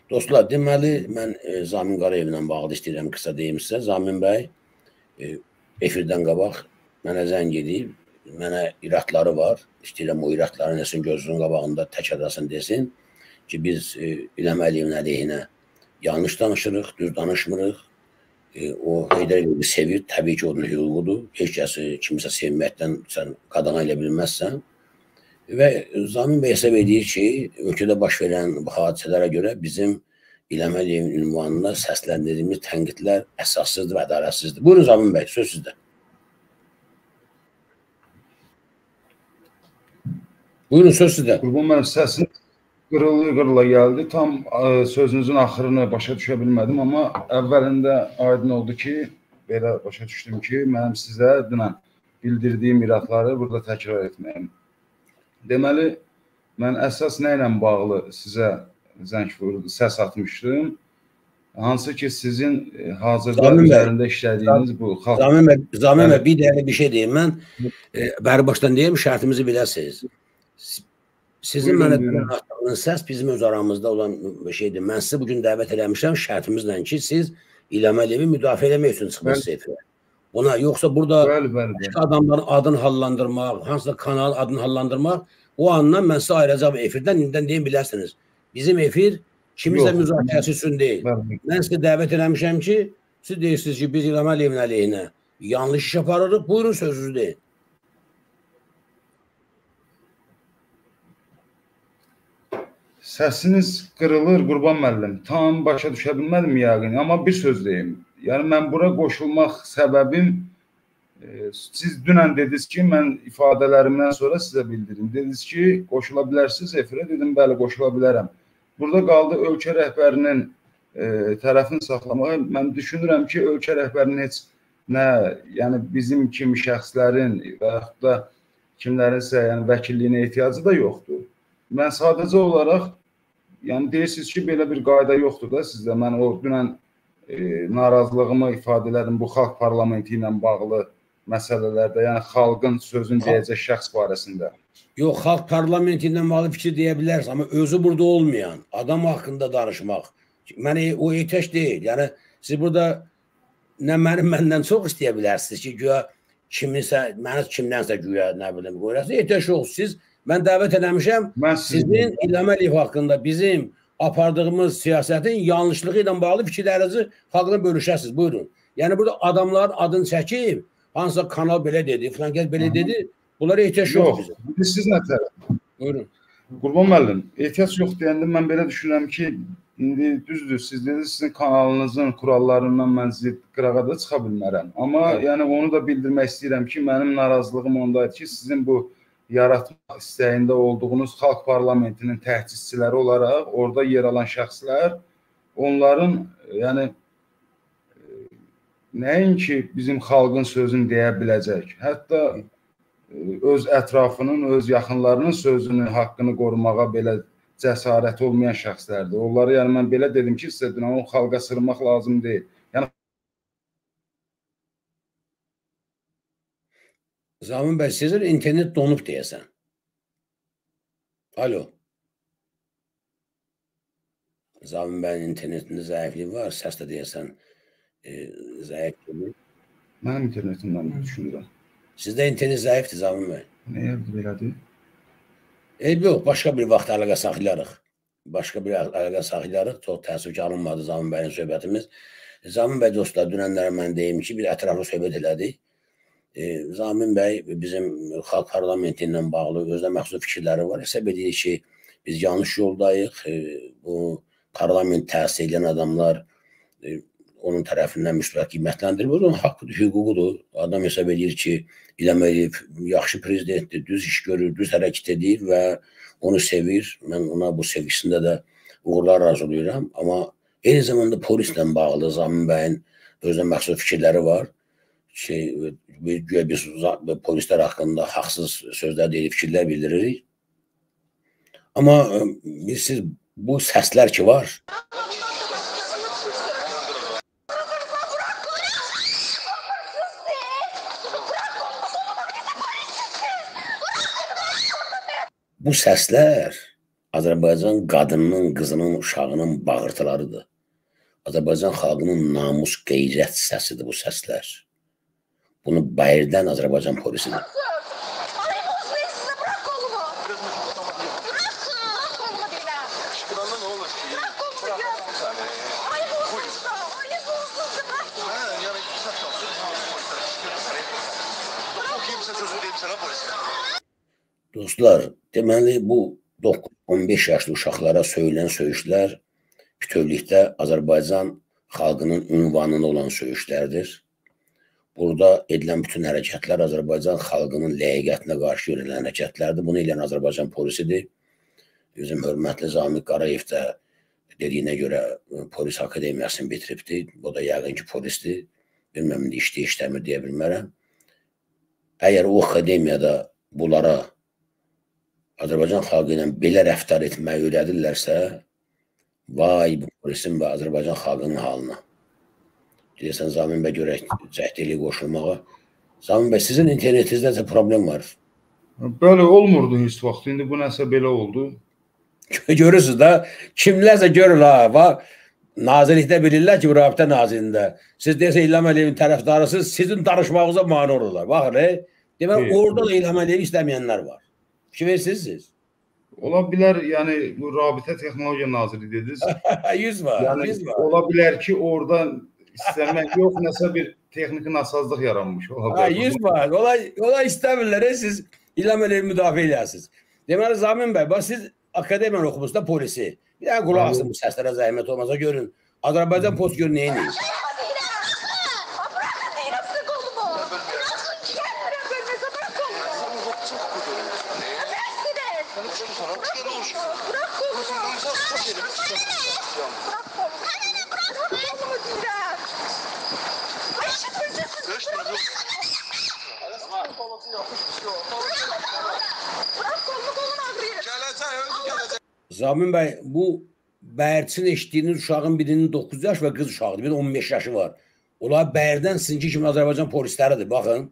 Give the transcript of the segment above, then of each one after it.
Dostlar, deməli, mən Zamin Qarayevlə bağlı istəyirəm qısa deyim sizə. Zamin bəy efirdən qabaq mənə zəng edib, mənə iraqları var. İstəyirəm o iraqların nəsin gözünün qabağında tək adasın desin ki, biz İlham Əliyevin əleyhinə yanlış danışırıq, düz danışmırıq. O Heydər Əliyevi sevir, təbii ki, onun hüququdur. Heç kəsi kimisə sevməkdən sən qadağan elə bilməzsən. Və Zamin bəy hesab edir ki, ölkədə baş verən bu hadisələrə görə bizim İlham Əliyevin ünvanına səsləndirdiyimiz tənqidlər əsassızdır və ədalətsizdir. Buyurun Zamin bəy, söz sizdə. Buyurun, söz sizdə. Qurban mənim səsim qırıla gəldi. Tam sözünüzün axırını başa düşə bilmədim, amma əvvəlində aydın oldu ki, belə başa düşdüm ki, mənim sizə dünən bildirdiyim iraqları burada təkrar etməyim. Deməli, mən əsas nə ilə bağlı sizə zəng vurdu, səs atmışdım. Hansı ki, sizin hazırda üzərində işlədiyiniz bu xalq... Zamin bəy, bir dəqiqə bir şey deyim. Mən bəri başdan deyim, şərtimizi biləsiniz. Sizin mənə atdığınız səs bizim öz aramızda olan şeydir. Mən sizi bugün dəvət eləmişəm şərtimizlə ki, siz İlham Əliyevi müdafiə eləmək üçün çıxmışsınız efirə. Ona, yoxsa burada adamların adını hallandırmaq, hansısa kanalın adını hallandırmaq, o andan mən sizə ayıracaq efirdən, indidən deyin bilərsiniz. Bizim efir kimisə müzakirəsi üçün deyil. Mən sizə dəvət eləmişəm ki, siz deyirsiniz ki, biz İlham Əliyevin əleyhinə yanlış iş aparırıq, buyurun sözünüzü deyin. Səsiniz qırılır, Qurban müəllim. Tam başa düşə bilmədim yəqin, amma bir söz deyim. Yəni, mən bura qoşulmaq səbəbim, siz dünən dediniz ki, mən ifadələrimdən sonra sizə bildirim. Dediniz ki, qoşula bilərsiniz efirə, dedim, bəli, qoşula bilərəm. Burada qaldı ölkə rəhbərinin tərəfini saxlamağa. Mən düşünürəm ki, ölkə rəhbərinin heç nə, yəni bizim kimi şəxslərin və yaxud da kimlərinsə vəkilliyinə ehtiyacı da yoxdur. Mən sadəcə olaraq, yəni deyirsiniz ki, belə bir qayda yoxdur da sizdə. Mən o dünən narazılığımı ifadə elədim bu xalq parlamenti ilə bağlı məsələlərdə, yəni xalqın sözünü deyəcək şəxs barəsində. Yox, xalq parlamenti ilə bağlı fikir deyə bilərsiniz, amma özü burada olmayan adam haqqında danışmaq, mənə o ehtiyac deyil. Yəni, siz burada nə məndən çox istəyə bilərsiniz ki, güya kiminsə, mənə kimdənsə güya, nə bilim, qoyurasınız, ehtiyac yox. Siz, mən dəvət eləmişəm, sizin İlham Əliyev haqqında bizim apardığımız siyasətin yanlışlığı ilə bağlı fikirlərinizi xalqla bölüşəsiniz. Buyurun. Yəni, burada adamların adını çəkib, hansısa kanal belə dedi, filan kəs belə dedi, bunlara ehtiyac yox bizim. Yox, siz nə tərəf? Buyurun. Qurban müəllim, ehtiyac yox deyəndə mən belə düşünürəm ki, indi düzdür, siz dediniz, sizin kanalınızın kurallarından mən sizi qırağa da çıxa bilmərəm. Amma yəni onu da bildirmək istəyirəm ki, mənim narazılığım ondaydı ki, sizin bu yaratmaq istəyində olduğunuz xalq parlamentinin təhdisçiləri olaraq orada yer alan şəxslər, onların, yəni, nəinki bizim xalqın sözünü deyə biləcək, hətta öz ətrafının, öz yaxınlarının sözünü, haqqını qorumağa belə cəsarəti olmayan şəxslərdir. Onları, yəni, mən belə dedim ki, sizə dünən o xalqa sırmaq lazım deyil. Yəni, Zamin bəy, sizin internet donub deyəsən. Alo. Zamin bəyin internetində zəiflik var, səs də deyəsən zəiflik. Mənim internetimdən düşünürəm. Sizdə internet zəifdir, Zamin bəy. Nəyə belədir? Yox, başqa bir vaxt əlaqə saxlayarıq. Başqa bir əlaqə saxlayarıq. Çox təəssüf ki, alınmadı Zamin bəyin söhbətimiz. Zamin bəy dostlar, dünənlərə mən deyim ki, bir ətraflı söhbət elədik. Zamin bəy bizim xalq parlamenti ilə bağlı özünə məxsus fikirləri var. Hesab edir ki, biz yanlış yoldayıq. Bu parlament təhsil edən adamlar onun tərəfindən müstəq qiymətləndirilir. Onun haqqıdır, hüququdur. Adam hesab edir ki, İlham Əliyev yaxşı prezidentdir, düz iş görür, düz hərəkət edir və onu sevir. Mən ona bu sevgisində də uğurlar arzulayıram. Amma eyni zamanda polislə bağlı Zamin bəyin özünə məxsus fikirləri var. Güya biz polislər haqqında haqsız sözlər deyil, fikirlər bildiririk. Amma siz bu səslər ki var, bu səslər Azərbaycan qadınının, qızının, uşağının bağırtılarıdır. Azərbaycan xalqının namus, qeyrət səsidir bu səslər. Bunu bayırdan Azərbaycan polisidir. Dostlar, deməli bu 9-15 yaşlı uşaqlara söylənən söyüşlər bütövlükdə Azərbaycan xalqının ünvanına olan söyüşlərdir. Burada edilən bütün hərəkətlər Azərbaycan xalqının ləyaqətinə qarşı yönələn hərəkətlərdir. Bunu eləyən Azərbaycan polisidir. Bizim hörmətli Zamiq Qarayev də dediyinə görə polis akademiyasını bitiribdir. O da yəqin ki polisdir. Bilməm, işləmir deyə bilmərəm. Əgər o akademiyada bunlara Azərbaycan xalqı ilə belə rəftar etməyi öyrədirlərsə, vay bu polisin və Azərbaycan xalqının halına. Deyəsən, Zamin bəy görək, cəhd eləyib qoşulmağa. Zamin bəy, sizin internetinizdə də problem var. Bəli, olmurdu heç vaxt. İndi bu nəsə belə oldu. Görürsünüz də, kimlərsə görür ha, nazirlikdə bilirlər ki, bu rabitə nazirində. Siz deyəsə İlham Əliyevin tərəfdarısınız, sizin danışmağınıza mane olurlar. Baxın, demək, orada da İlham Əliyevi istəməyənlər var. Fikir versiniz? Ola bilər, yəni bu Rabitə Texnologiya Naziri dediniz. 100 var, yəni, 100 var. Ola bilər ki, orada istəmək yox, nəsə bir texniki nasazlıq yaranmış. 100 var. Ola istəmirlər, siz İlham Əliyevi müdafiə edəsiniz. Deməli, Zamin bəy, siz akademiyanı oxumusda polisi. Bir dənə qulaq asın bu səslərə zəhmət olmasa görün. Azərbaycan polis görün neyin deyir? Zamin bəy, bu bəyərçin eşitdiyiniz uşağın birinin 9 yaş və qız uşağıdır, birinin 15 yaşı var. Onlar bəyərdən sizinki kimi Azərbaycan polisləridir, baxın.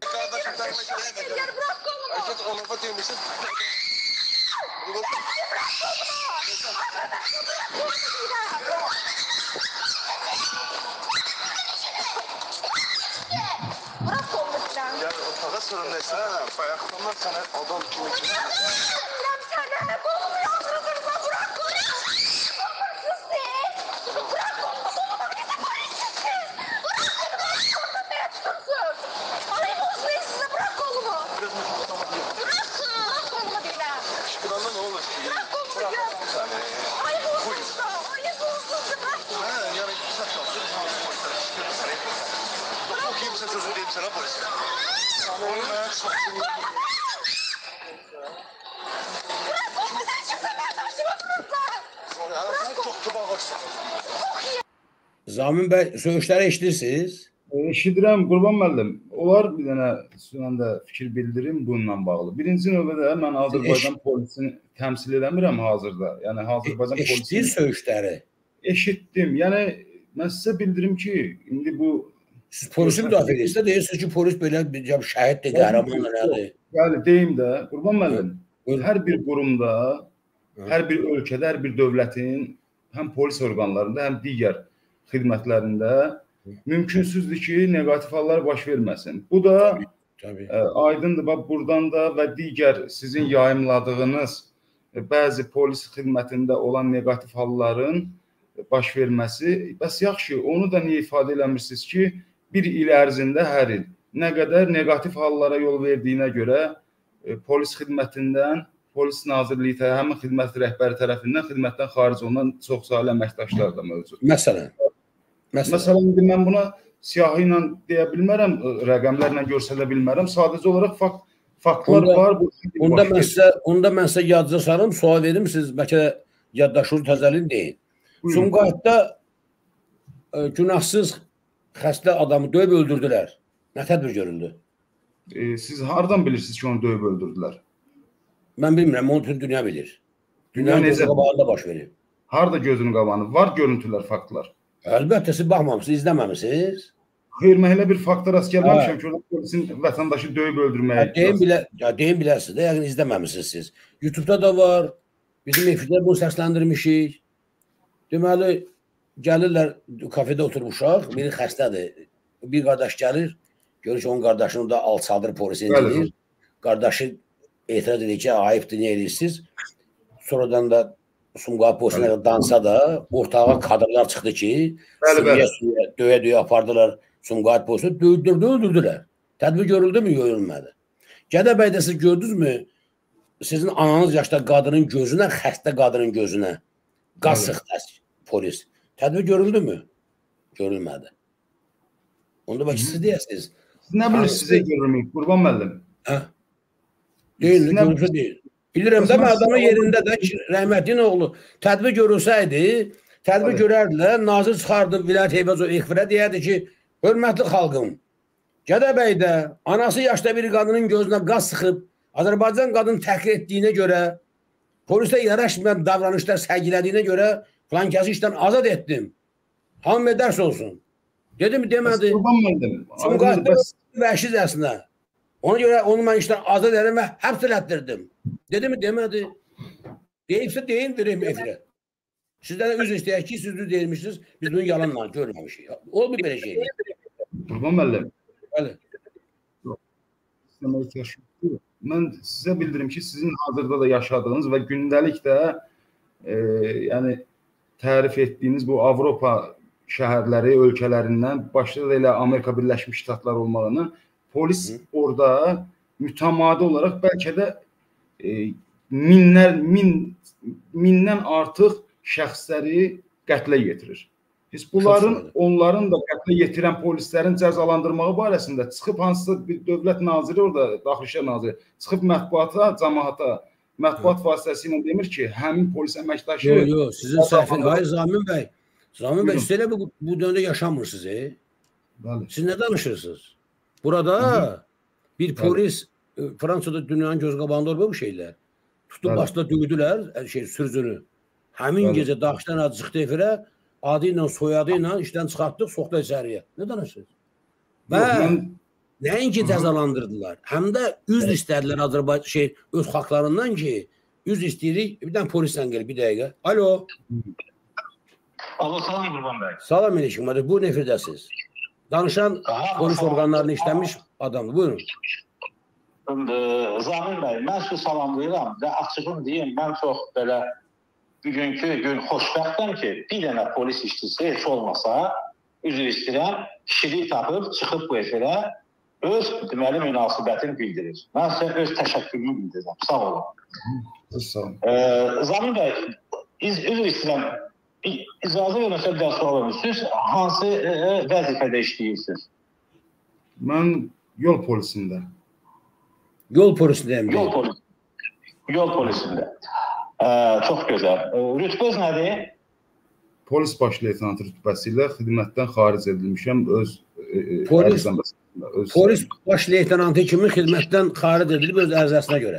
Zamin bəy, söyüşləri eşidirsiniz? Eşidirəm, Qurban müəllim. Olar bir dənə də fikir bildirim bununla bağlı. Birinci növbədə mən Azərbaycan polisini təmsil edəmirəm hazırda. Yəni Azərbaycan polisini eşitdiniz söyüşləri? Eşitdim. Yəni mən sizə bildirim ki, indi bu siz polisi müdafiə edirsiniz, deyirsiniz ki, polis belə bir şəhiddir, qəhrəmandır, nədir? Yəni deyim də, Qurban müəllim, hər bir qurumda, hər bir ölkədə, hər bir dövlətin həm polis orqanlarında, həm digər xidmətlərində mümkünsüzdür ki, negativ hallar baş verməsin. Bu da aydındır, buradan da və digər sizin yayımladığınız bəzi polis xidmətində olan negativ halların baş verməsi. Bəs yaxşı, onu da niyə ifadə eləmirsiniz ki, bir il ərzində hər il nə qədər negativ hallara yol verdiyinə görə polis xidmətindən, polis nazirliyi, həmin xidmət rəhbəri tərəfindən xidmətdən xaric olunan çoxsaylı əməkdaşlar da mövcud. Məsələn, indi mən buna siyahı ilə deyə bilmərəm, rəqəmlərlə göstərə bilmərəm. Sadəcə olaraq faktlar var. Onda mən sizə yadca sarım, sual verim, siz bəlkə yaddaşınız təzəlin deyin. Sumqayıtda günahsız xəstə adamı döyüb öldürdülər. Nə tədbir görüldü? Siz hardan bilirsiniz ki, onu döyüb öldürdülər? Mən bilmirəm, onu bütün dünya bilir. Dünyanın gözünün qabağında baş verir. Harada gözünün qabağında? Var görüntülər, faktlar. Əlbəttə, siz baxmamışsınız, izləməmişsiniz. Xeyr, mən elə bir fakta rast gəlməmişəm ki, polisin vətəndaşı döyüb öldürməyə. Deyim bilərsiniz də, yəni izləməmişsiniz siz. YouTube-da da var, Bizim efirdə bunu səsləndirmişik. Deməli, gəlirlər, kafedə oturmuşaq, biri xəstədir. Bir qardaş gəlir, görür ki, onun qardaşını da alçaldır, polis indirir. Qardaşı etiraz edir ki, ayıbdır, nə edirsiniz? Sonradan da Sumqayıt polisine dansa da ortağa kadrlar çıxdı ki, döyə apardılar Sumqayıt polisini, öldürdülər. Tədbir görüldü mü? Görülmədi. Gədəbəydə siz gördünüz mü? Sizin ananız yaşda qadının gözünə, xəstə qadının gözünə qaz sıxdı polis. Tədbir görüldü mü? Görülmədi. Onda bak siz deyəsiniz. Siz nə bilirsiniz sizə görülməyib, Qurban müəllim? Deyil, görülsə deyil. Bilirəm də, adamın yerində də rəhmətli oğlu tədbir görülsəydi, tədbir görərdilər, nazir çıxardı Vilayət Heyvazov İxvirə deyərdi ki, hörmətli xalqım, Gədəbəydə anası yaşda bir qadının gözünə qaz sıxıb, Azərbaycan qadını təhqir etdiyinə görə, polisdə yaraşmayan davranışlar sərgilədiyinə görə filan kəsi işdən azad etdim. Hamı dərs olsun. Dedim, demədi. Sumqayıtda vəhşicəsinə. Ona görə onu mən işdən azad edim və həbs elətdirdim. Dedi mi? Demədi. Deyibsə deyin, vereyim efirə. Sizdən üzr istəyək ki, siz düz deyilmişsiniz, biz bunu yalanla görməmişik. Olmur belə şey. Qurban müəllim. Bəli. Mən sizə bildirim ki, sizin hazırda da yaşadığınız və gündəlikdə yəni tərif etdiyiniz bu Avropa şəhərləri, ölkələrindən, başda da elə Amerika Birləşmiş Ştatlar olmağını, polis orada mütəmadi olaraq bəlkə də mindən artıq şəxsləri qətlə yetirir. Biz bunların, onların da qətlə yetirən polislərin cəzalandırmağı barəsində çıxıb hansısa bir dövlət naziri, orada Daxili İşlər naziri, çıxıb mətbuata, cəmaata, mətbuat vasitəsilə demir ki, həmin polis əməkdaşı... Yox, sizin səhvin, hayır Zamin bəy. Zamin bəy, üstələ bu dövrdə yaşamırsınız, siz nə danışırsınız? Burada bir polis, Fransada dünyanın göz qabağında olma bu şeylər. Tutub başda döydülər sürücünü. Həmin gecə Daxildən adı çıxdı efirə, adı ilə, soyadı ilə işdən çıxartdıq, soxda içəriyə. Nə danışırsınız? Və nəinki cəzalandırdılar, həm də üzr istədilər Azərbaycan, öz xalqlarından ki, üzr istəyirik, bir dənə polisdən gəlir, bir dəqiqə. Alo. Alo, salam Qurban bəy. Salam eləşik, buyurun efirdəsiniz. Danışan polis orqanlarını işləmiş adamdır, buyurun. Zamin bəy, mən sizi salamlayıram və açığım deyim, mən çox belə bugünkü gün xoşbəxtəm ki, bir dənə polis işçisi heç olmasa, üzr istəyirəm, kişilik tapıb, çıxıb bu efirə, öz deməli münasibətini bildirir. Mən sizə öz təşəkkürümü bildirirəm. Sağ olun. Zamin bəy, üzr istəyirəm, icazə verməsə bir daha sual verin. Siz hansı vəzifədə işləyirsiniz? Mən yol polisində. Yol polisindəyim. Yol polisində. Çox gözəl. Rütbəz nədir? Polis baş leytenantı rütbəsi ilə xidmətdən xaric edilmişəm. Polis baş leytenantı kimi xidmətdən xaric edilib öz ərzəsinə görə.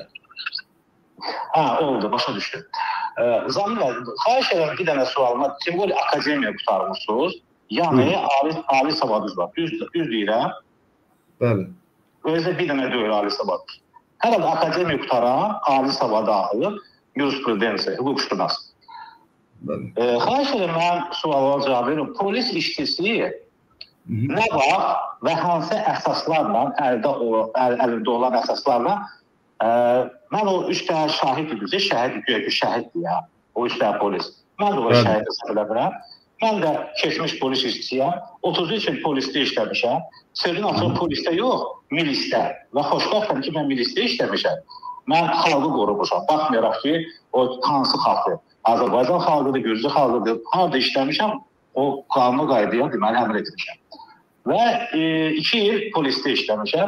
Oldu, başa düşdüm. Zamin bəy, xahiş edirəm bir dənə sualıma, Simvoli Akademiya qutarmışsınız, yəni ali savadınız var. Düz deyirəm. Bəli. Özdə bir dənə deyil ali savadı. Hər halda akademiya qutaran ali savadı alıb, jurisprudensiya, hüquqşünas. Xahiş edirəm, mən sualıma cavab verim. Polis işçisi nə vaxt və hansı əsaslarla, əlində olan əsaslarla, mən o 3 tane şahid idim, şəhiddir ya, o 3 tane polis. Mən də o şəhid hesab edirəm. Mən də keçmiş polis işçisiyəm, 33 il polisdə işləmişəm. Sözün açıq polisdə yox, milisdə. Və xoşbəxtəm ki, mən milisdə işləmişəm. Mən xalqı qorumuşam. Baxmayaraq ki, o hansı xalqdır. Azərbaycan xalqıdır, Gürcü xalqıdır. Harada işləmişəm, o qanunu qaydaya deməli əmr etmişəm. Və 2 il polisdə işləmişəm.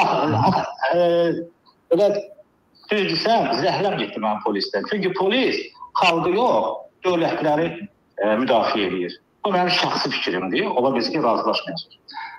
Elə düz desəm, zəhləm getdi mən polisdən. Çünki polis xalqı yox, dövlətləri müdafiə edir. Bu mənim şəxsi fikrimdir. Ola bilsin ki, razılaşmayasınız.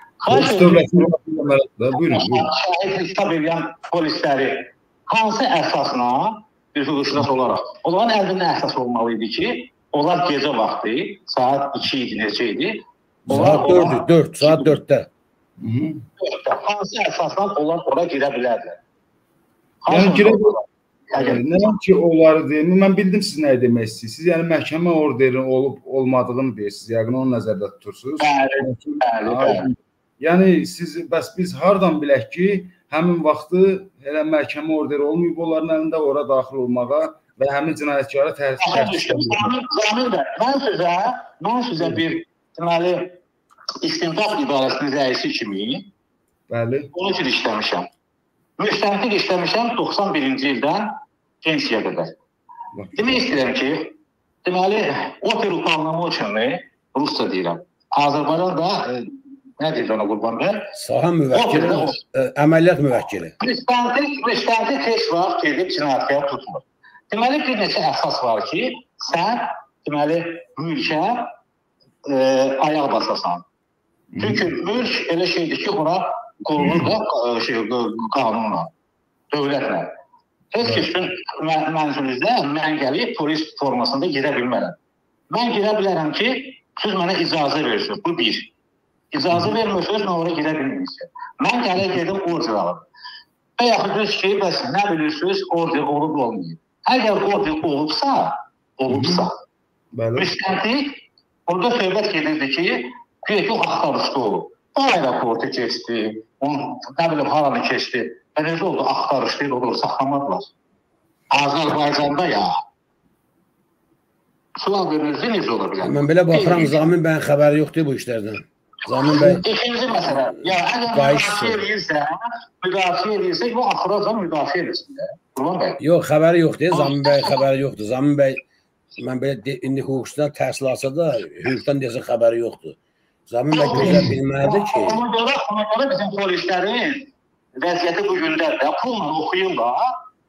Şəhidlik kitab edən polisləri hansı əsasla bir hüquqşünas olaraq? Onların əlində əsas olmalı idi ki, onlar gecə vaxtı, saat 2 idi, necə idi? Saat 4, saat 4-də. Hansı əsasla onlar ora girə bilərlər? Nəinki onları deyim, mən bildim siz nə demək istəyirsiniz. Siz yəni məhkəmə orderi olub-olmadığını deyirsiniz, yəqin onu nəzərdə tutursunuz. Bəli. Yəni siz bəs biz hardan bilək ki, həmin vaxtı elə məhkəmə orderi olmayıb onların əlində ora daxil olmağa və həmin cinayətkara təhdid Zamin bəy, mən sizə bir deməli İstintaq İdarəsinin rəisi kimi onun üçün işləmişəm. Müstəntiq işləmişəm 91-ci ildən pensiya qədər. Demək istəyirəm ki, deməli, oper upravnamoçenni, rusca deyirəm. Azərbaycanda nə deyir ona Qurban bəy? Saha müvəkkili, əməliyyat müvəkkili. Müstəntiq heç vaxt gedib cinayətkar tutmur. Deməli, bir neçə əsas var ki, sən deməli, mülkə ayaq basasan. Çünki mülk elə şeydir ki, buna qolunur da qanunla, dövlətlə. Heç kəsin mənzilinizdə mən gəlib polis formasında gedə bilmərəm. Mən gedə bilərəm ki, siz mənə icazə verirsiniz, bu bir. İcazə vermirsiniz, mən oraya gedə bilmirsiniz. Mən gəlir gedim order alım. Və yaxud düz ki, bəs nə bilirsiniz, order olub olmayıb. Əgər order olubsa, müstəntiq orada söhbət gedirdi ki, güya axtarışda olub. O aeroportu keçdi, nə bilim haranı keçdi. Və necə oldu, axtarışda olur, saxlamadılar. Azərbaycanda ya. Sual verilirdi, necə ola bilər? Mən belə baxıram, Zamin bəyin xəbəri yoxdur bu işlərdən. Zamin bəy... İkinci məsələ, ya əgər müdafiə edirsə, bu axıracan müdafiə edirsin də. Qurban bəy. Yox, xəbəri yoxdur, Zamin bəy xəbəri yoxdur. Zamin bəy, mən belə indi hüquqçudan təhsil alsa da, hüquqdan desə xəbəri yoxdur. Zamin bəy gözəl bilməlidir ki... Ona görə bizim polislərin vəziyyəti bu gündədir. Pulla oxuyurlar.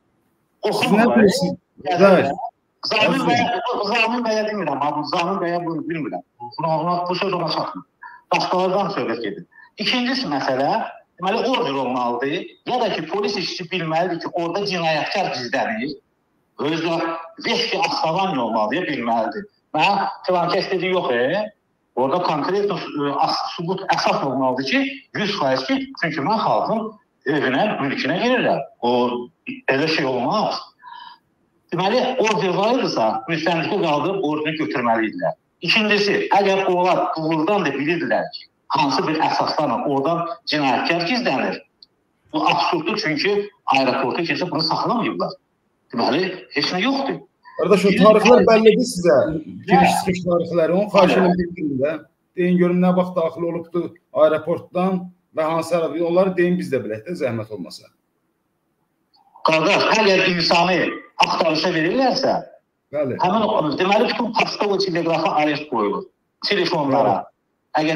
Oxuyurlar. Zamin bəyə demirəm, Zamin bəyə bilmirəm. Bu söz ona çatmır. Başqalardan söhbət gedir. İkincisi məsələ, deməli, order olmalıdır. Ya da ki, polis işçi bilməlidir ki, orada cinayətkar gizlənir. Özdə vəhşi astavan olmalıdır, bilməlidir. Mənə filankəs dedi, yox, orada konkret sübut əsas olmalıdır ki, 100% ki, çünki mən xalqın evinə, mülkünə girirəm. O, elə şey olmaz. Deməli, order var idisə, müstəntiqə qaldırıb orderi götürməlidirlər. İkincisi, əgər onlar doğrudan da bilirdilər ki, hansı bir əsaslarla oradan cinayətkar gizlənir, bu absurddur, çünki aeroporta keçib bunu saxlamayıblar. Deməli, heç nə yoxdur. Qardaş, o tarixlər bəllidir sizə. Giriş-çıxış tarixləri, onu xahiş edin bildirin də. Deyin, görün, nə vaxt daxil olubdur aeroportdan və hansı arada, onları deyin biz də bilək də, zəhmət olmasa. Qardaş, əgər insanı axtarışa verirlərsə, həmin deməli, bütün poçtova teleqrafa arest qoyulur, telefonlara. Əgər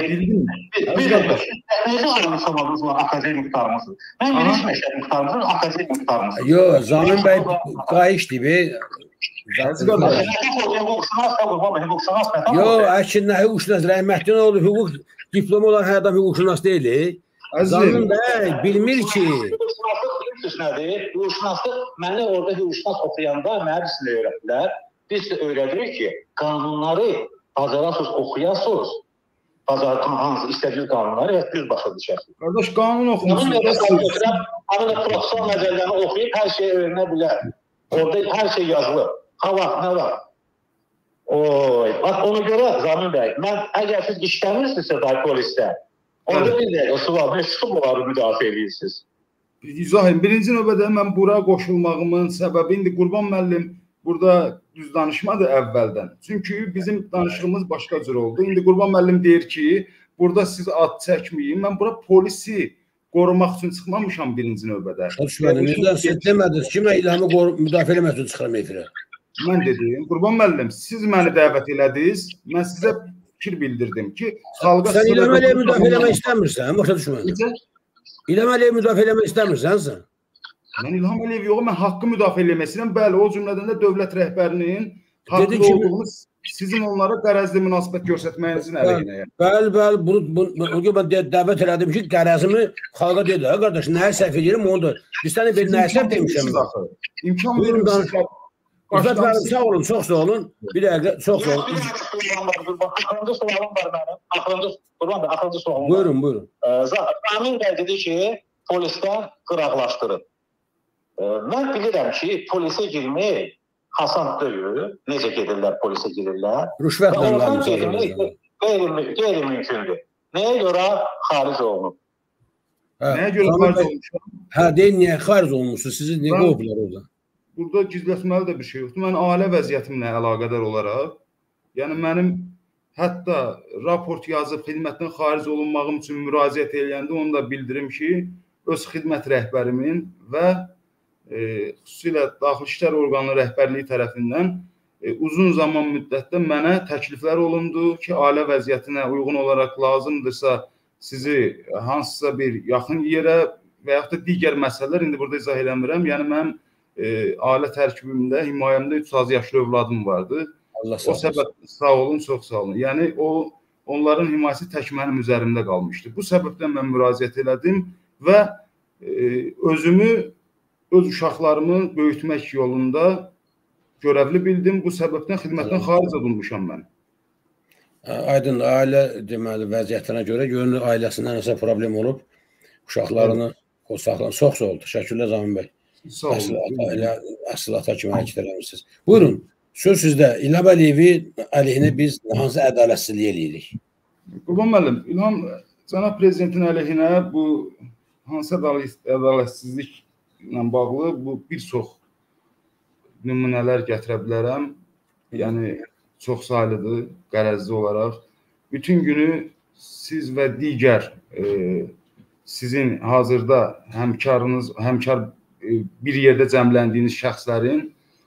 necə ayrılmışsınız var akademik muhtarımızdır? Mən geniş məşəd muhtarımızdır, akademik muhtarımızdır. Yox, Zamin bəy qayışdır, yox, əkinlə hüquqşünas rəhmətli oldu, hüquq diplomu olan hər adam hüquqşünas deyil. Zamin bəy bilmir ki... Hüquqşünaslıq, mənə orada hüquqşünas oxuyanda mənə birisini öyrətdilər. Biz də öyrədirik ki, qanunları bacarasınız, oxuyasınız. Hansı istədiyiniz qanunları və düz başa düşərsiniz. Qardaş, qanun oxumusunuz. Həmin professional nəzərlərini oxuyub hər şeyi öyrənə bilər. Orada hər şey yazılır. Ha var, nə var? Ona görə Zamin bəy, mən əgər siz işləmirsinizsə polisdə, orada bir dəqiqə sual, nə çıxıb onları müdafiə edirsiniz? İzahim, birinci növbədə mən bura qoşulmağımın səbəbi indi Qurban müəllim burada düz danışmadı əvvəldən. Çünki bizim danışığımız başqa cür oldu. İndi Qurban müəllim deyir ki, burada siz ad çəkməyin. Mən bura polisi qorumaq üçün çıxmamışam birinci növbədə. Necdən siz demədiniz ki, mən İlhamı müdafiə eləmək üçün çıxıram efirə. Mən dedim, Qurban müəllim, siz məni dəvət elədiniz, mən sizə fikir bildirdim ki, xalqa... Sən İlham Əliyev müdafiə eləmək istəmirsən, başa düşmədin. İlham Əliyev müdafiə eləmək istəmirsən sən? Mən İlham Əliyev yox, mən haqqı müdafiə eləməsindən, bəli, o cümlədən də dövlət rəhbərinin haqqlı olduğunu sizin onlara qərəzli münasibət göstərməyinizin əleyhinə. Bəli, mən dəvət elədim ki, qərəzimi xalqa dedi, qardaş, nəyə səhv edirəm, onu da. Biz səni bir nəyə səhv demişəm. İmkan verir. İzzət verim, sağ olun, çox sağ olun. Bir dəqiqə, çox sağ olun. Axırıncı sualım var mənim. Axırıncı sualım var. Buyurun, buyurun. Zamin bəy dedi ki, polisdən qıraqlaşdırıb. Mən bilirəm ki, polisə girmək hasant deyil. Necə gedirlər, polisə girirlər. Rüşvətlə qalmışsınız. Qeyri-mümkündür. Nəyə görə xaric olunub? Nəyə görə xaric olmuşam? Hə, deyin, niyə xaric olmuşsunuz? Sizi niyə qovublar orada? Burada gizlətməli də bir şey yoxdur. Mən ailə vəziyyətimlə əlaqədar olaraq, yəni mənim hətta raport yazıb xidmətdən xaric olunmağım üçün müraciət edəndə onu da bildirim ki, öz xidmət rəhbərimin və xüsusilə Daxili İşlər Orqanı rəhbərliyi tərəfindən uzun zaman müddətdə mənə təkliflər olundu ki, ailə vəziyyətinə uyğun olaraq lazımdırsa sizi hansısa bir yaxın yerə və yaxud da digər məsələlər indi burada izah eləmirəm. Yəni mənim ailə tərkibimdə, himayəmdə 3 yaşlı övladım vardı. Allah sağ olun. O səbəb sağ olun, çox sağ olun. Yəni onların himayəsi tək mənim üzərimdə qalmışdı. Bu səbəbdən mən müraciət elədim və özümü, öz uşaqlarımı böyütmək yolunda görevli bildim. Bu səbəbdən xidmətdən xaric olunmuşam mən. Aydın, ailə deməli vəziyyətinə görə görünür ailəsində nəsə problem olub. Uşaqlarını o saxlan. Çox sağ olun. Təşəkkürlər Zamin bəy. Sağ olun. Əsl ata kimi hərəkət eləmişsiniz. Buyurun. Söz sizdə. İlham Əliyevi əleyhinə biz hansı ədalətsizlik eləyirik? Qurban müəllim, İlham cənab prezidentin əleyhinə bu hansı ədalətsizliklə bağlı bu bir çox nümunələr gətirə bilərəm. Yəni çox saylıdır qərəzli olaraq. Bütün günü siz və digər sizin hazırda həmkar bir yerdə cəmləndiyiniz şəxslərin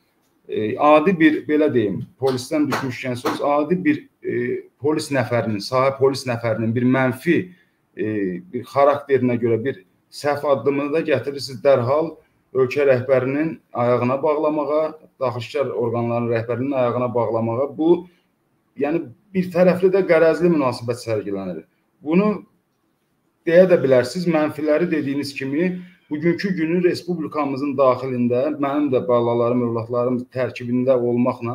adi bir, belə deyim, polisdən düşmüşkən söz, adi bir polis nəfərinin, sahə polis nəfərinin bir mənfi bir xarakterinə görə bir səhv addımını da gətirirsiniz dərhal ölkə rəhbərinin ayağına bağlamağa, daxili işlər orqanlarının rəhbərinin ayağına bağlamağa. Bu, yəni bir tərəfli də qərəzli münasibət sərgilənir. Bunu deyə də bilərsiniz, mənfiləri dediyiniz kimi, bugünkü günü Respublikamızın daxilində, mənim də balalarım, övladlarım tərkibində olmaqla,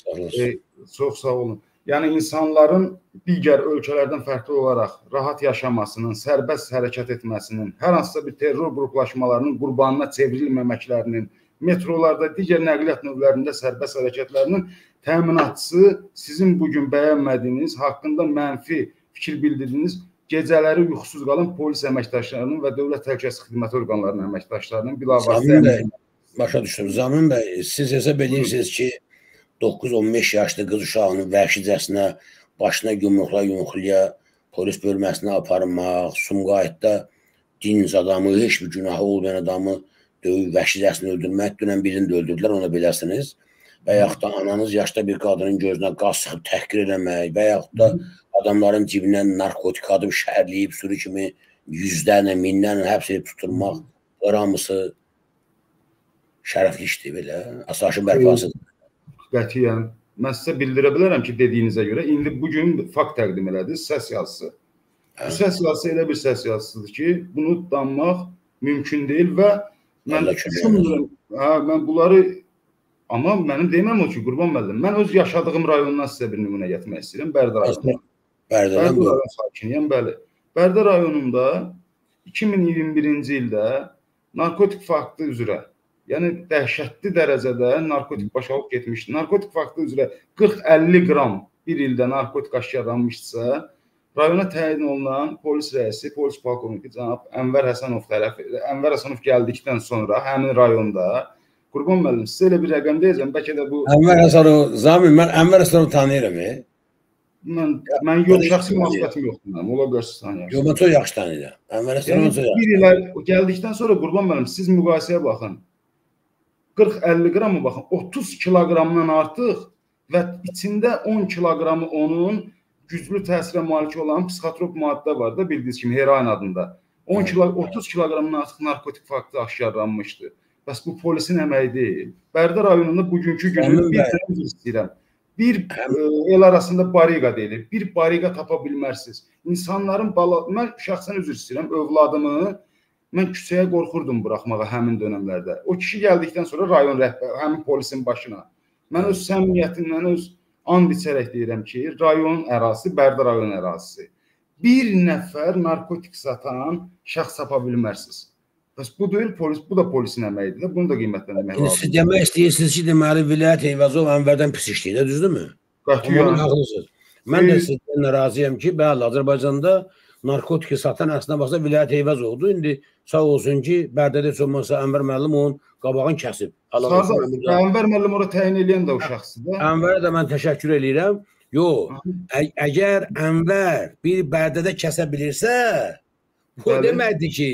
çox sağ olun. Yəni, insanların digər ölkələrdən fərqli olaraq rahat yaşamasının, sərbəst hərəkət etməsinin, hər hansısa bir terror qruplaşmalarının qurbanına çevrilməməklərinin, metrolarda, digər nəqliyyat növlərində sərbəst hərəkətlərinin təminatçısı sizin bugün bəyənmədiyiniz, haqqında mənfi fikir bildirdiyiniz, gecələri yuxusuz qalan polis əməkdaşlarının və dövlət təhlükəsizlik xidməti orqanlarının əməkdaşlarının bilavasitə... Başa düşdüm. Zamin bəy, siz hesab edirsiniz ki, 9-15 yaşlı qız uşağının vəhşicəsinə başına yumruqlaya polis bölməsinə aparmaq, Sumqayıtda dinc adamı, heç bir günahı olmayan adamı döyüb vəhşicəsini öldürmək, dünən birini də öldürdülər, ona biləsiniz. Və yaxud da ananız yaşda bir qadının gözünə qaz sıxıb təhqir eləmək və yaxud da adamların cibindən narkotik adıb şəhərləyib, sürü kimi yüzlərlə, minlərlə həbs edib tutulmaq, hamısı şərəfli işdir, belə, asayişin bərpasıdır. Qətiyyən. Mən sizə bildirə bilərəm ki, dediyinizə görə, indi bugün fakt təqdim elədiniz, səs yazısı. Bu səs yazısı elə bir səs yazısıdır ki, bunu danmaq mümkün deyil və mən düşünmürəm, mən bunları, amma mənim deməm o ki, Qurban müəllim, mən öz yaşadığım rayondan sizə bir nümunə gətirmək istəyirəm, Bərdə rayonundan. Bərdə rayon sakiniyəm, bəli. Bərdə rayonunda 2021-ci ildə narkotik faktı üzrə, yəni dəhşətli dərəcədə narkotik başalıb getmişdi. Narkotik faktı üzrə 40-50 qram bir ildə narkotik aşkarlanmışsa, rayona təyin olunan polis rəisi, polis polkovniki cənab Ənvər Həsənov gəldikdən sonra həmin rayonda, Qurban müəllim, sizə elə bir rəqəm deyəcəm, bəlkə də bu... Ənvər Həsənov, Zamin, mən Ənvər Həsənovu tanıyıram, Mən yox, şəxsi münasibətim yoxdur, ola görürsünüz tanıyıram. Yox, mən çox yaxşı tanıyıram. Ənvər Həsənovu çox yaxşı. Bir ilə gəldikdən sonra Qurban müəllim, siz müqayisəyə baxın. 40-50 qramı baxın, 30 kiloqramdan artıq və içində 10 kiloqramı onun güclü təsirə malik olan psixotrop maddə var da, bildiyiniz kimi, heroin adında. 30 kiloqramdan artıq narkotik faktı aşkarlanmışdı. Bəs bu polisin əməyi deyil. Bərdə rayonunda bugünkü günü bir dənə istəyirəm. Bir el arasında bariqa deyilir. Bir bariqa tapa bilmərsiniz. İnsanların, mən şəxsən üzr istəyirəm, övladımı mən küçəyə qorxurdum buraxmağa həmin dönəmlərdə. O kişi gəldikdən sonra rayon rəhbəri, həmin polisin başına. Mən öz səmimiyyətimdən, öz and içərək deyirəm ki, rayon ərazisi, Bərdə rayon ərazisi. Bir nəfər narkotik satan şəxs tapa bilmərsiniz. Bəs bu deyil polis, bu da polisin əməyidir də. Bunu da qiymətləndirmək İndi siz lazımdır. demək istəyirsiniz ki, deməli Vilayət Eyvazov Ənvərdən pis işləyir, düzdürmü? Qətiyyən. Haklısınız. Mən də sizdən razıyam ki, bəli, Azərbaycanda narkotiki satan əslində baxsa Vilayət Eyvazovdur. İndi sağ olsun ki, Bərdədə heç olmasa Ənvər müəllim onun qabağını kəsib. Ənvər müəllim ora təyin eləyən də o şəxsdir. Ənvərə də mən təşəkkür eləyirəm. Yox, əgər Ənvər bir Bərdədə kəsə bilirsə, bu deməkdir ki,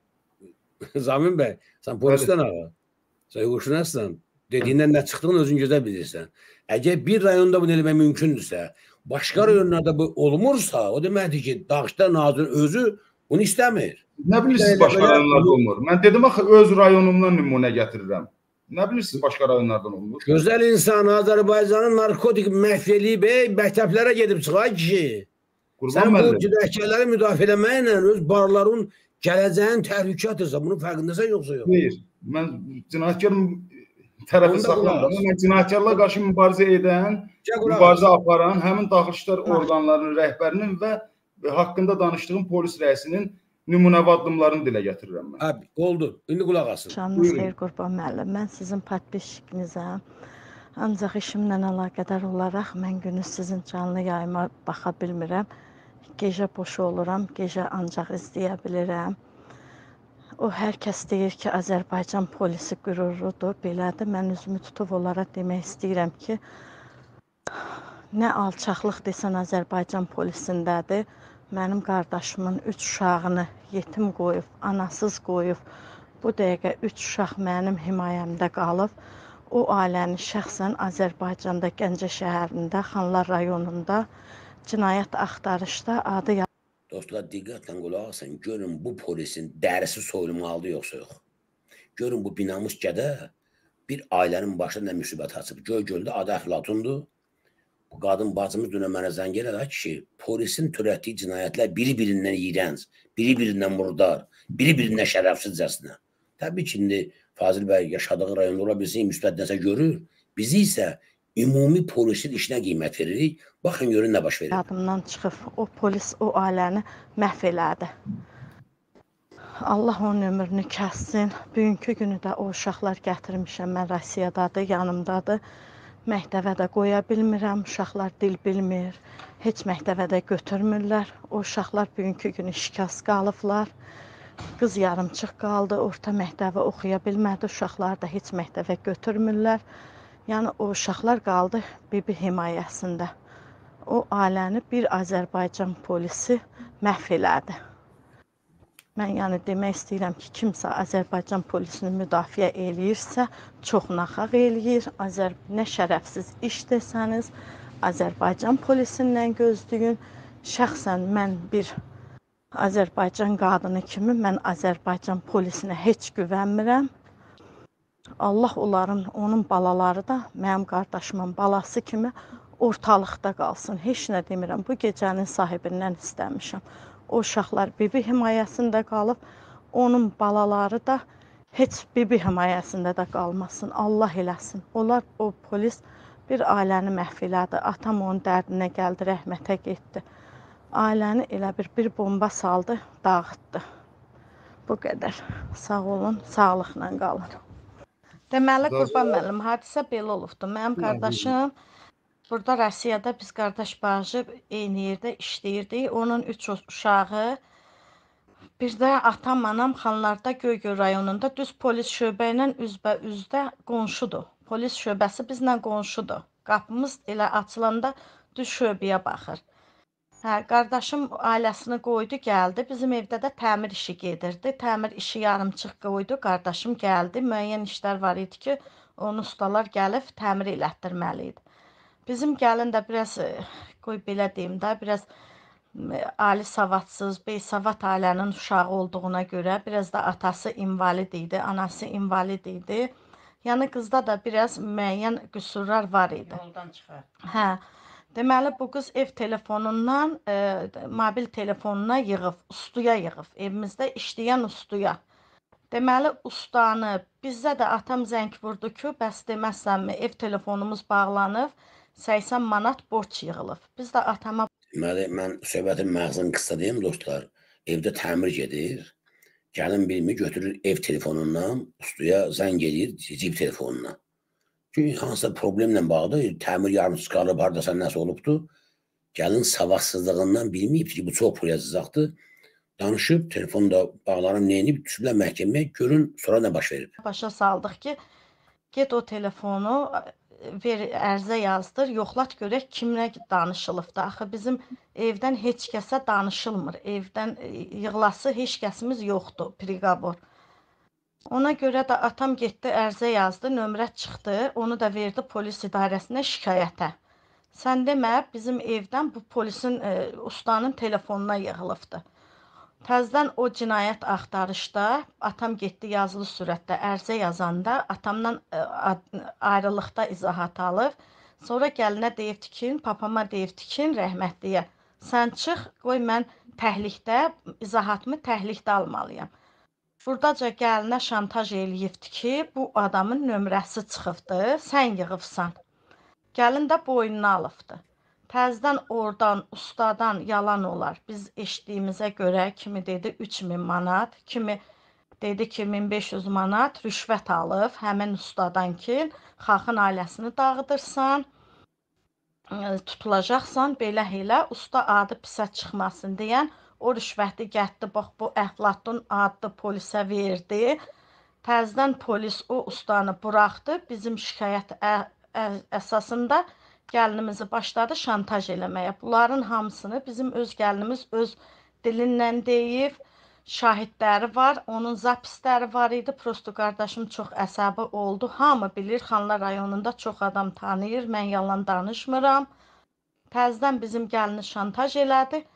Zamin bəy, sən polisdən ağa, sən hüquqşünassan, dediyindən nə çıxdığını özün gözəl bilirsən. Əgər bir rayonda bunu eləmək mümkündürsə, başqa rayonlarda bu olmursa, o deməkdir ki, Dağışda nazirin özü bunu istəmir. Nə bilirsiniz başqa rayonlarda olmur? Mən dedim axı öz rayonumdan nümunə gətirirəm. Nə bilirsiniz başqa rayonlardan olmur? Gözəl insan Azərbaycanın narkotik məhv eləyib, məktəblərə gedib çıxay kişi. Sən bu cinayətçiləri müdafiə eləməklə öz barların gələcəyin təhlükətdirsə, bunun fərqindəsən yoxsa yox? Deyir, mən cinayətkarın tərəfi saxlamıram. Mən cinayətkarlarla qarşı mübarizə edən, mübarizə aparan, həmin daxili işlər orqanlarının rəhbərinin və haqqında danışdığım polis rəisinin nümunəvi addımlarını dilə gətirirəm mən. Abi, oldu. İndi qulaq asın. Şanınız xeyir Qurban müəllim. Mən sizin podpisçikinizəm. Ancaq işimlə əlaqədar olaraq mən günü sizin canlı yayıma baxa bilmirəm. Gecə boş oluram, gecə ancaq izləyə bilirəm. O, hər kəs deyir ki, Azərbaycan polisi qürurludur, belədir. Mən üzümü tutub onlara demək istəyirəm ki, nə alçaqlıq desən Azərbaycan polisindədir. Mənim qardaşımın 3 uşağını yetim qoyub, anasız qoyub. Bu dəqiqə 3 uşaq mənim himayəmdə qalıb. O ailəni şəxsən Azərbaycanda, Gəncə şəhərində, Xanlar rayonunda cinayət axtarışda adı yazılır. Dostlar, diqqətlə qulaq asın. Görün bu polisin dərisi soyulmalıdır yoxsa yox. Görün bu binamus gədə bir ailənin başına nə müsibət açıb. Göy-göldə adı əflatundur. Bu qadın bacımız dünə mənə zəng elədi ki, polisin törətdiyi cinayətlər biri-birindən iyrənc, biri-birindən murdar, biri-birindən şərəfsizcəsinə. Təbii ki, indi Fazil bəy yaşadığı rayonda ola bilsin, müsbət nəsə görür. Bizi isə ümumi polisin işinə qiymət veririk. Baxın, görün nə baş verir. Yadımdan çıxıb, o polis o ailəni məhv elədi. Allah onun ömrünü kəssin. Bugünkü günü də o uşaqlar gətirmişəm. Mən Rusiyadadır, yanımdadır. Məktəbə də qoya bilmirəm. Uşaqlar dil bilmir. Heç məktəbə də götürmürlər. O uşaqlar bugünkü günü şikast qalıblar. Qız yarımçıq qaldı. Orta məktəbə oxuya bilmədi. Uşaqlar da heç məktəbə götürmürlər. Yəni o uşaqlar qaldı bibi himayəsində. O ailəni bir Azərbaycan polisi məhv elədi. Mən yəni demək istəyirəm ki, kimsə Azərbaycan polisini müdafiə eləyirsə, çox naxaq eləyir. Nə şərəfsiz iş desəniz, Azərbaycan polisindən gözləyin. Şəxsən mən bir Azərbaycan qadını kimi mən Azərbaycan polisinə heç güvənmirəm. Allah onların, onun balaları da mənim qardaşımın balası kimi ortalıqda qalsın. Heç nə demirəm. Bu gecənin sahibindən istəmişəm. O uşaqlar bibi himayəsində qalıb, onun balaları da heç bibi himayəsində də qalmasın. Allah eləsin. Onlar, o polis bir ailəni məhv elədi. Atam onun dərdinə gəldi, rəhmətə getdi. Ailəni elə bir bomba saldı, dağıtdı. Bu qədər. Sağ olun, sağlıqla qalın. Deməli, Qurban müəllim, hadisə belə olubdur. Mənim qardaşım burada Rusiyada biz qardaş bacı eyni yerdə işləyirdik. Onun 3 uşağı, bir də atam, anam Xanlarda Göygöl rayonunda düz polis şöbə ilə üzbə-üzdə qonşudur. Polis şöbəsi bizlə qonşudur. Qapımız elə açılanda düz şöbəyə baxır. Qardaşım ailəsini qoydu, gəldi. Bizim evdə də təmir işi gedirdi. Təmir işi yarımçıq qoydu. Qardaşım gəldi. Müəyyən işlər var idi ki, onu ustalar gəlib təmir elətdirməli idi. Bizim gəlin də biraz, qoy belə deyim də, biraz ali savadsız, beysavad ailənin uşağı olduğuna görə, biraz da atası invalid idi, anası invalid idi. Yəni qızda da biraz müəyyən qüsurlar var idi. Yoldan çıxar. Hə. Deməli, bu qız ev telefonundan, mobil telefonuna yığıb, ustuya yığıb, evimizdə işləyən ustuya. Deməli, ustanı, bizdə də atam zəng vurdu ki, bəs deməzsənmi, ev telefonumuz bağlanıb, 80 manat borc yığılıb. Biz də atama... Deməli, mən söhbətin məğzini qısa deyim, dostlar, evdə təmir gedir. Gəlin bilmir, götürür ev telefonundan, ustaya zəng edir, cib telefonuna. Çünki hansısa problemlə bağlı, təmir yarımçı qalıb, haradasa nəsə olubdur. Gəlin savadsızlığından bilməyib ki, bu çox pulacaqdır. Danışıb, telefonda bağlanıb, neyinib, düşüblər məhkəməyə, görün, sonra nə baş verib. Başa saldıq ki, get o telefonu ver, ərzə yazdır, yoxlat görək kimlə danışılıbdır. Axı bizim evdən heç kəsə danışılmır. Evdən yığlası heç kəsimiz yoxdur, priqabor. Ona görə də atam getdi, ərzə yazdı, nömrə çıxdı, onu da verdi polis idarəsinə şikayətə. Sən demə, bizim evdən bu polisin, ustanın telefonuna yığılıbdır. Təzdən o cinayət axtarışda atam getdi yazılı sürətdə ərzə yazanda atamdan ayrılıqda izahat alıb. Sonra gəlinə deyibdi ki, papama deyibdi ki, rəhmətliyə, sən çıx, qoy mən təhlikdə, izahatımı təhlikdə almalıyam. Buradaca gəlinə şantaj eləyibdi ki, bu adamın nömrəsi çıxıbdır, sən yığıbsan. Gəlin də boynuna alıbdı. Təzdən oradan, ustadan yalan olar. Biz eşitdiyimizə görə kimi dedi 3000 manat, kimi dedi ki 1500 manat rüşvət alıb həmin ustadan ki, xalqın ailəsini dağıdırsan, tutulacaqsan, belə usta adı pisə çıxmasın deyən o rüşvəti gətdi, bax bu Əflatun adlı polisə verdi. Təzdən polis o ustanı buraxdı. Bizim şikayət əsasında gəlinimizi başladı şantaj eləməyə. Bunların hamısını bizim öz gəlinimiz öz dilinlə deyib, şahidləri var, onun zapisləri var idi. Prosto qardaşım çox əsəbi oldu. Hamı bilir, Xanlar rayonunda çox adam tanıyır, mən yalan danışmıram. Təzdən bizim gəlini şantaj elədi.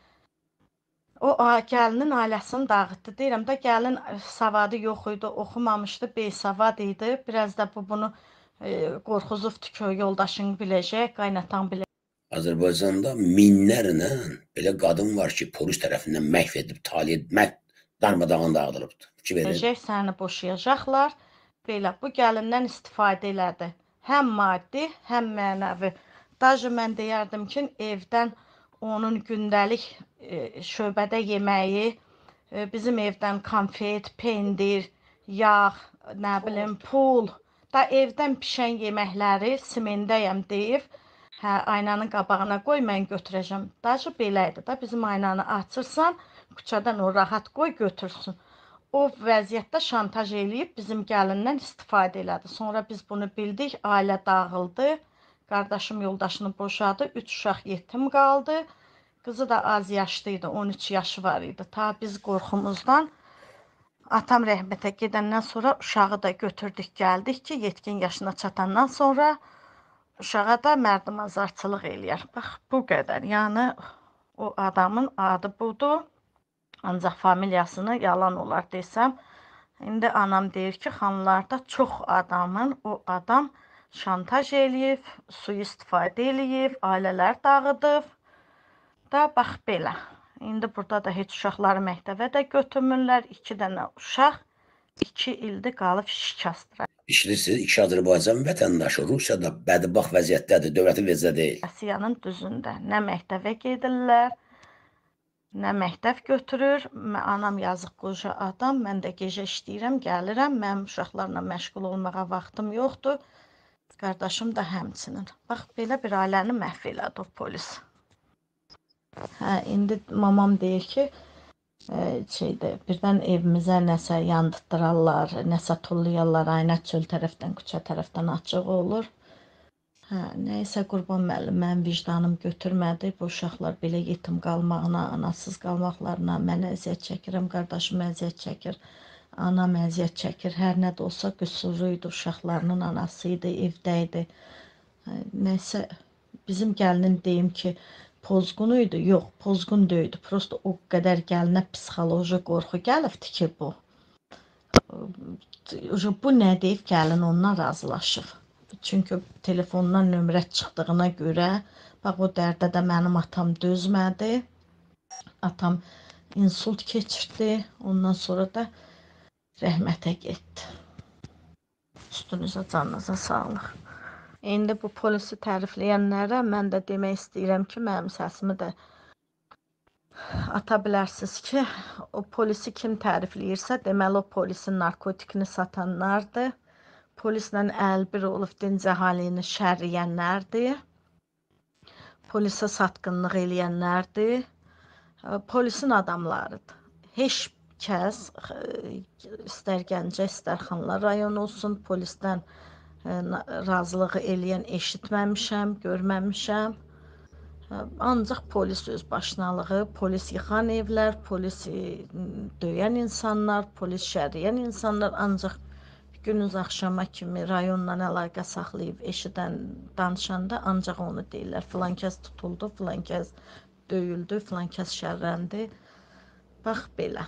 O gəlinin ailəsini dağıtdı. Deyirəm də, gəlin savadı yox idi, oxumamışdı, beysavad idi. Biraz da bunu qorxuzubdur ki, yoldaşın biləcək, qaynatan biləcək. Azərbaycanda minlərlə belə qadın var ki, polis tərəfindən məhv edib, darmadağın dağıdılıbdır. Səni boşayacaqlar. Belə, bu gəlindən istifadə elədi. Həm maddi, həm mənəvi. Даже mən deyərdim ki, evdən onun gündəlik şöbədə yeməyi, bizim evdən konfet, pendir, yağ, nə bilim, pul, da evdən pişən yeməkləri simendəyəm deyib, hə, aynanın qabağına qoy, mən götürəcəm. Daha belə idi da, bizim aynanı açırsan, küçədən o rahat qoy, götürsün. O vəziyyətdə şantaj eləyib, bizim gəlindən istifadə elədi. Sonra biz bunu bildik, ailə dağıldı. Qardaşım yoldaşını boşadı, 3 uşaq yetim qaldı. Qızı da az yaşlı idi, 13 yaşı var idi. Ta biz qorxumuzdan atam rəhmətə gedəndən sonra uşağı da götürdük, gəldik ki, yetkin yaşına çatandan sonra uşağa da mərdimazarçılıq eləyər. Bax, bu qədər. Yəni, o adamın adı budur. Ancaq familiyasını yalan olar desəm. İndi anam deyir ki, Xanlarda çox adamın, o adam şantaj eləyib, sui-istifadə eləyib, ailələr dağıdıb. Da bax belə. İndi burada da heç uşaqları məktəbə də götürmürlər. 2 dənə uşaq 2 ildir qalıb şikəstdirə. İşləyirsiniz, 2 Azərbaycan vətəndaşı Rusiyada bədbaxt vəziyyətdədir, dövlətin vəziyyəti deyil. Asiyanın düzündə nə məktəbə gedirlər, nə məktəb götürür. Anam yazıq qoca adam, mən də gecə işləyirəm, gəlirəm. Mənim uşaqlarla məşğul olmağa vaxtım yoxdur. Qardaşım da həmçinin. Bax, belə bir ailəni məhv elədi o polis. Hə, indi mamam deyir ki, birdən evimizə nəsə yandırarlar, nəsə tullayarlar, ayna çöl tərəfdən, küçə tərəfdən açıq olur. Hə, nəysə Qurban müəllim, mənim vicdanım götürmədi. Bu uşaqlar belə yetim qalmağına, anasız qalmaqlarına mən əziyyət çəkirəm, qardaşım əziyyət çəkir. Anam əziyyət çəkir, hər nə də olsa qüsurlu idi, uşaqlarının anası idi, evdə idi. Nəysə, bizim gəlinin deyim ki, pozğun idi, yox, pozğun deyildi. Prosto o qədər gəlinə psixoloji qorxu gəlibdi ki, bu. Bu nə deyib, gəlin ondan razılaşıb. Çünki telefondan nömrə çıxdığına görə, bax o dərdə də mənim atam dözmədi. Atam insult keçirdi, ondan sonra da rəhmətə getdi. Üstünüzə, canınıza sağlıq. İndi bu polisi tərifləyənlərə mən də demək istəyirəm ki, mənim səsimi də ata bilərsiniz ki, o polisi kim tərifləyirsə, deməli o polisin narkotikini satanlardır. Polislə əlbir olub dinc əhalini şərləyənlərdir. Polisə satqınlıq eləyənlərdir. Polisin adamlarıdır. Heç kəs, istər Gəncə, istər Xanlar rayonu olsun, polisdən razılığı eləyən eşitməmişəm, görməmişəm. Ancaq polis öz başınalığı, polis yıxan evlər, polis döyən insanlar, polis şərləyən insanlar ancaq günüz axşama kimi rayonla əlaqə saxlayıb eşidən, danışanda ancaq onu deyirlər. Filan kəs tutuldu, filan kəs döyüldü, filan kəs şərləndi. Bax, belə.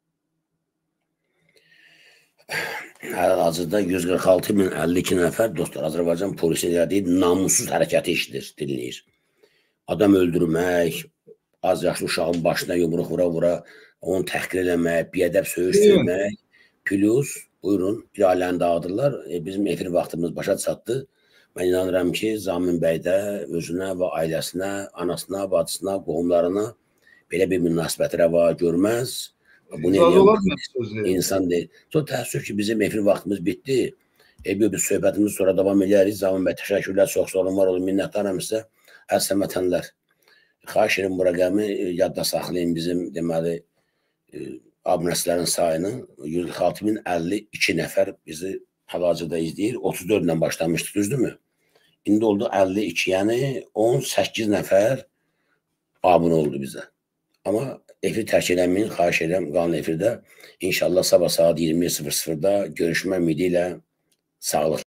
Hal-hazırda 146.052 nəfər dostlar Azərbaycan polisi elədiyi namussuz hərəkəti işidir, dinləyir. Adam öldürmək, az yaşlı uşağın başına yumruq vura-vura, onu təhqir eləmək, biədəb söyüş sürmək, plus, buyurun, bir ailəni dağıdırlar. Bizim efir vaxtımız başa çatdı. Mən inanıram ki, Zamin bəy də özünə və ailəsinə, anasına, bacısına, qohumlarına belə bir münasibəti rəva görməz. Bunu eləyən insan deyil. Çox təəssüf ki, bizim efir vaxtımız bitdi. Bir söhbətimiz sonra davam edərik. Zamin bəy, təşəkkürlər, çox sorun var olun, minnətdaram sizə. Əziz vətənlər, xahiş edirəm bu rəqəmi yadda saxlayın bizim deməli abunəçilərin sayını. 146.052 nəfər bizi hal-hazırda izləyir. 34 ilə başlamışdı, düzdürmü? İndi oldu 52, yəni 18 nəfər abunə oldu bizə. Amma efir tərk eləməyin, xahiş edirəm qanun efirdə. İnşallah sabah saat 20:00-da görüşmə ümidi ilə sağlıq.